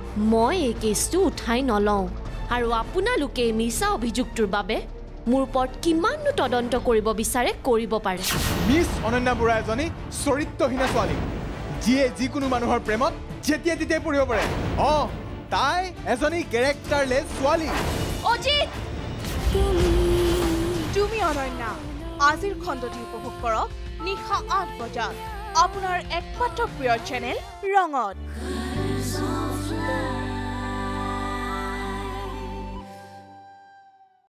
মই এই কেছটো উঠাই নলওঁ আৰু আপোনালোকে মিছা অভিযোগটোৰ বাবে মোৰ ওপৰত কিমাননো তদন্ত কৰিব বিচাৰে কৰিব পাৰে মিছ অনন্যা বৰা এজনী চৰিত্ৰহীন ছোৱালী যিয়ে যিকোনো মানুহৰ প্ৰেমত যেতিয়া তেতিয়াই পৰিব পাৰে তাই এজনী কেৰেক্টাৰলেছ ছোৱালী অজিত তুমি অনন্যা আজিৰ খণ্ডটি উপভোগ কৰক নিশা 8 বজাত আপোনাৰ একমাত্ৰ প্ৰিয় চেনেল ৰঙত